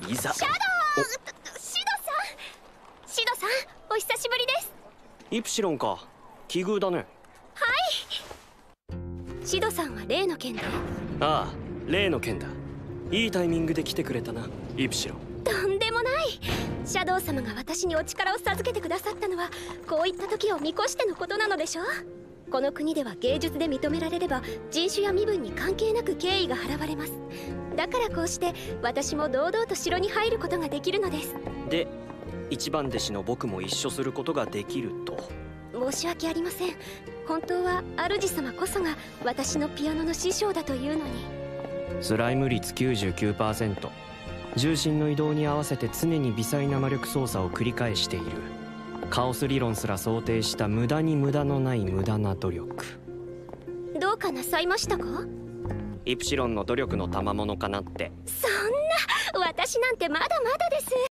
いざ。 シャドさん、お久しぶりです。 イプシロンか、奇遇だね。 シドさんは例の件で？ ああ、例の件だ。いいタイミングで来てくれたな、イプシロン。 とんでもない。シャドウ様が私にお力を授けてくださったのはこういった時を見越してのことなのでしょう。この国では芸術で認められれば人種や身分に関係なく敬意が払われます。だからこうして私も堂々と城に入ることができるのです。 で、一番弟子の僕も一緒することができると？ 申し訳ありません。本当は主様こそが私のピアノの師匠だというのに。 スライム率 99%、 重心の移動に合わせて常に微細な魔力操作を繰り返している。カオス理論すら想定した無駄に無駄のない無駄な努力。 どうかなさいましたか？ イプシロンの努力の賜物かなって。 そんな、私なんてまだまだです。